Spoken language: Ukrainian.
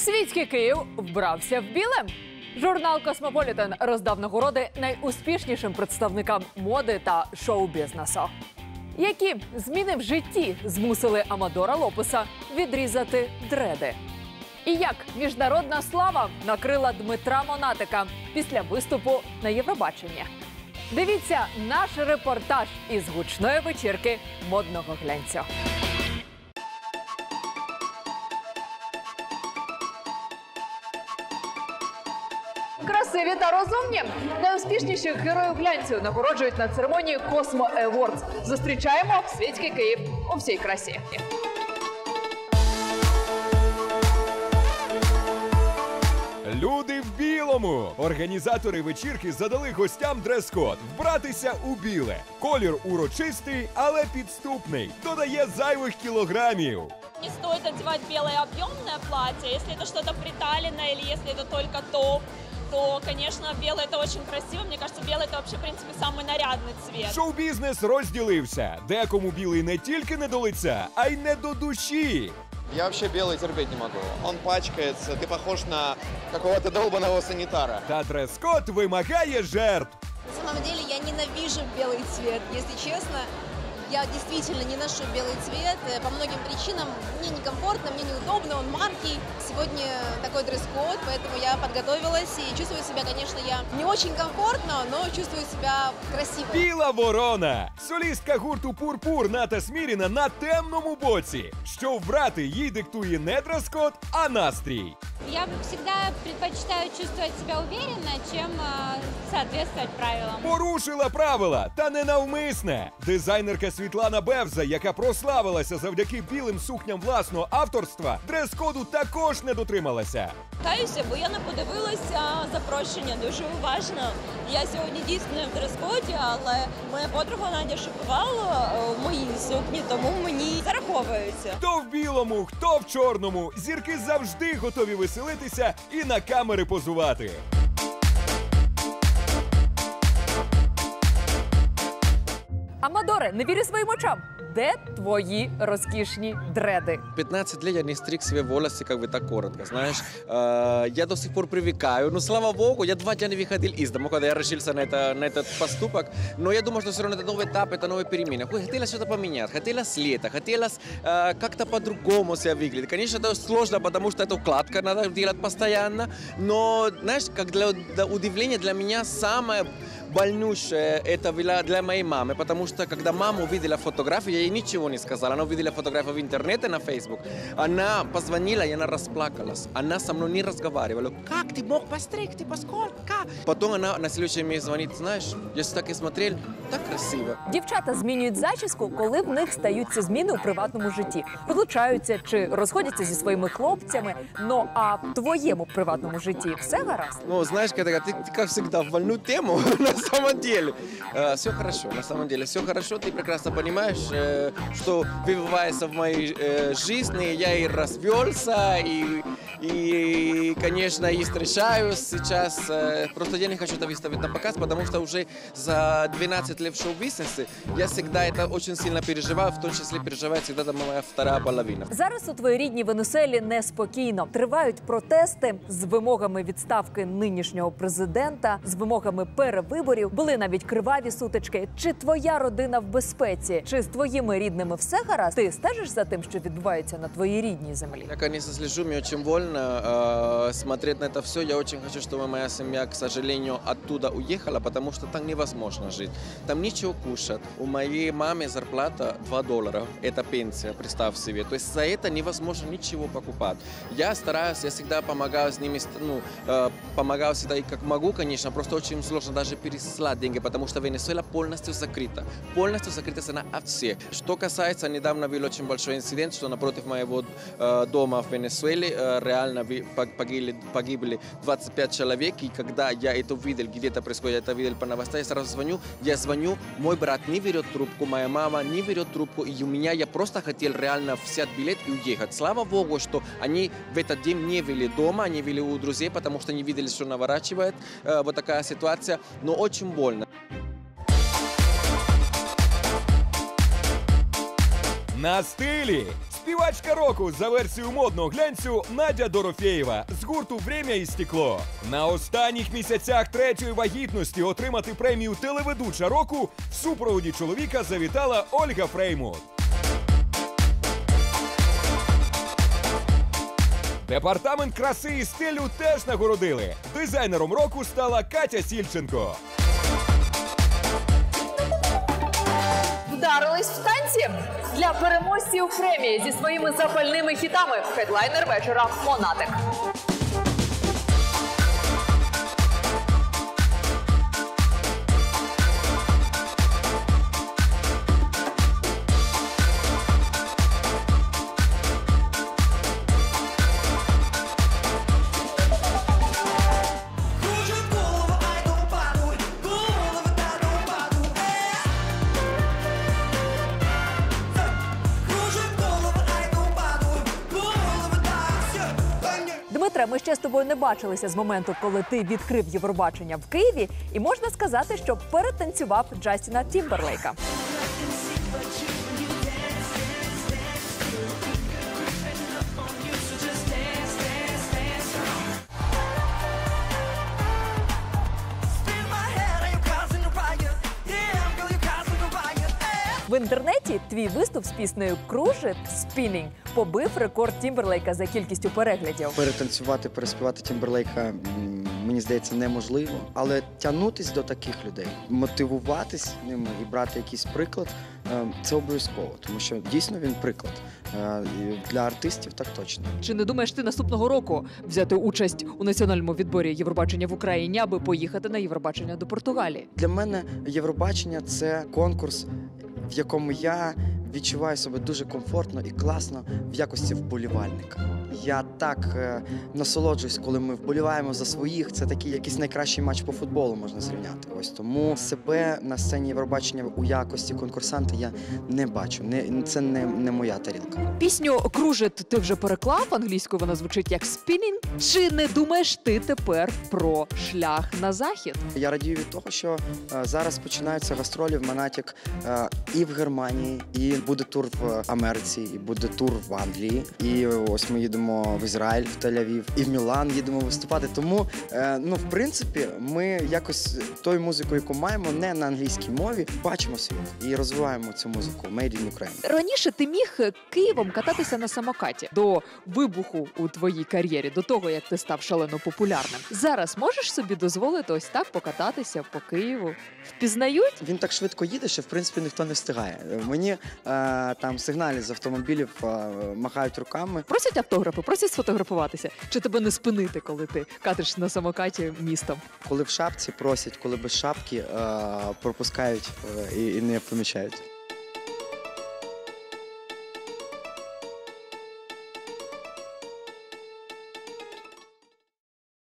Світський Київ вбрався в біле. Журнал «Космополітен» роздав нагороди найуспішнішим представникам моди та шоу-бізнесу. Які зміни в житті змусили Амадора Лопеса відрізати дреди? І як міжнародна слава накрила Дмитра Монатика після виступу на Євробаченні? Дивіться наш репортаж із гучної вечірки модного глянцю. Красиві та розумні. Найуспішніших героїв глянцю нагороджують на церемонії Cosmo Awards. Зустрічаємо світський Київ у всій красі. Люди в білому! Організатори вечірки задали гостям дрес-код – вбратися у біле. Колір урочистий, але підступний. Додає зайвих кілограмів. Не стоит одевать белое объемное платье, если это что-то приталенное или если это только топ, то, конечно, белое это очень красиво. Мне кажется, белый это вообще, в принципе, самый нарядный цвет. Шоу-бізнес розділився. Декому білий не тільки не до лиця, а й не до душі. Я вообще белый терпеть не могу. Он пачкается, ты похож на какого-то долбаного санитара. Та дрес-код вимагає жертв. На самом деле я ненавижу белый цвет, если честно. Я действительно не ношу белый цвет по многим причинам. Мне некомфортно, мне неудобно, он маркий. Сегодня такой дресс-код, поэтому я подготовилась и чувствую себя, конечно, я не очень комфортно, но чувствую себя красиво. Біла ворона. Солістка гурту «Пурпур» Ната Сміріна на темному боці. Що вбрати, їй диктує не дрес-код, а настрій. Я всегда предпочитаю чувствовать себя уверенно, чем соответствовать правилам. Порушила правила, та не навмисне. Дизайнерка Світлана Бевза, яка прославилася завдяки білим сукням власного авторства, дрес-коду також не дотрималася. Каюся, бо я не подивилася запрошення дуже уважно. Я сьогодні дійсно в дрес-коді, але моя подруга Надя шокувала в моїй сукні, тому мені зараховується. Хто в білому, хто в чорному. Зірки завжди готові веселитися і на камери позувати. Амадоре, не вірю своїм очам. Де твої розкішні дреди? 15 лет я не стриг себе волосы как бы так коротко, знаешь. Я до сих пор привыкаю, но слава богу, я 2 дня не выходил из дома, когда я решился на этот поступок. Но я думаю, что все равно это новый этап, это новые перемены. Хотелось что-то поменять, хотелось лето, хотелось как-то по-другому себя выглядеть. Конечно, это сложно, потому что эту укладку надо делать постоянно. Но, знаешь, как для удивления для меня самое больнющее это было для моей мамы, потому что когда мама увидела фотографию, я ей ничего не сказала, она увидела фотографию в интернете, на Facebook, она позвонила и она расплакалась, она со мной не разговаривала. Как ты мог постригти, поскольку? Потом она на следующий месяц звонит, знаешь, если так и смотрел, так красиво. Дівчата змінюють зачіску, коли в них стаються зміни у приватному житті. Розлучаються чи розходяться зі своїми хлопцями. Ну, а в твоєму приватному житті все гаразд? Ну, знаешь, ты как всегда, в больную тему, на самом деле. Все хорошо, на самом деле, все хорошо. Ты прекрасно понимаешь, что выбивается в моей жизни. Я и развелся, и, конечно, и встречаюсь сейчас. Просто я не хочу это выставить на показ, потому что уже за 12 лет в шоу-бизнесе я всегда это очень сильно переживаю, в том числе переживает всегда моя вторая половина. Зараз у твоїй рідній Венесуелі неспокійно. Тривають протести з вимогами відставки нинішнього президента, з вимогами перевиборів. Були навіть криваві сутички. Чи твоя родина в безпеці? Чи з твоїми рідними все гаразд? Ти стежиш за тим, що відбувається на твоїй рідній землі? Я, конечно, слежу, мне очень больно смотреть на это все. Я очень хочу, чтобы моя семья, к сожалению, оттуда уехала, потому что там невозможно жить. Там нечего кушать. У моей мамы зарплата $2. Это пенсия, представь себе. То есть за это невозможно ничего покупать. Я стараюсь, я всегда помогаю с ними, помогаю всегда и как могу, конечно, просто очень сложно даже переслать деньги, потому что Венесуэла полностью закрыта. Полностью закрыта страна от всех. Что касается, недавно был очень большой инцидент, что напротив моего дома в Венесуэле реально погибли 25 человек, и когда я это увидел, где-то происходит, я это видел по новостям, я сразу звоню, мой брат не берет трубку, моя мама не берет трубку, и у меня, я просто хотел реально взять билет и уехать. Слава богу, что они в этот день не были дома, они были у друзей, потому что не видели, что наворачивает вот такая ситуация, но очень больно. На стилі. Співачка року за версією модного глянцю Надя Дорофєєва з гурту «Время і стекло». На останніх місяцях третьої вагітності отримати премію «Телеведуча року» в супроводі чоловіка завітала Ольга Фреймут. Департамент краси і стилю теж нагородили. Дизайнером року стала Катя Сільченко. Вдарились в танці? Для переможців премії зі своїми запальними хітами хедлайнер вечора «Монатик». Дмитре, ми ще з тобою не бачилися з моменту, коли ти відкрив Євробачення в Києві, і можна сказати, що перетанцював Джастіна Тімберлейка. В інтернеті твій виступ з піснею «Cruise Spinning» побив рекорд Тімберлейка за кількістю переглядів. Перетанцювати, переспівати Тімберлейка, мені здається, неможливо. Але тягнутись до таких людей, мотивуватись ними і брати якийсь приклад – це обов'язково. Тому що дійсно він приклад. Для артистів так точно. Чи не думаєш ти наступного року взяти участь у національному відборі Євробачення в Україні, аби поїхати на Євробачення до Португалії? Для мене Євробачення – це конкурс, в якому я відчуваю себе дуже комфортно і класно в якості вболівальника. Я так насолоджуюсь, коли ми вболіваємо за своїх. Це такий якийсь найкращий матч по футболу можна зрівняти. Ось тому себе на сцені Євробачення у якості конкурсанта я не бачу. Це не моя тарілка. Пісню «Кружит» ти вже переклав, англійською вона звучить як «спінінг». Чи не думаєш ти тепер про шлях на захід? Я радію від того, що зараз починаються гастролі в Монатік і в Германії, і буде тур в Америці, і буде тур в Англії. І ось ми їдемо в Ізраїль, в Тель-Авів, і в Мілан їдемо виступати. Тому, в принципі, ми якось тою музикою, яку маємо, не на англійській мові, бачимо світ і розвиваємо цю музику Made in Ukraine. Раніше ти міг Києвом кататися на самокаті до вибуху у твоїй кар'єрі, до того, як ти став шалено популярним. Зараз можеш собі дозволити ось так покататися по Києву? Впізнають? Він так швидко їде, що, в принципі, ніхто не встигає. Мені там сигналі з автомобілів махають руками. Просять автографи, просять сфотографуватися? Чи тебе не спинити, коли ти катиш на самокаті містом? Коли в шапці просять, коли без шапки пропускають і не помічають.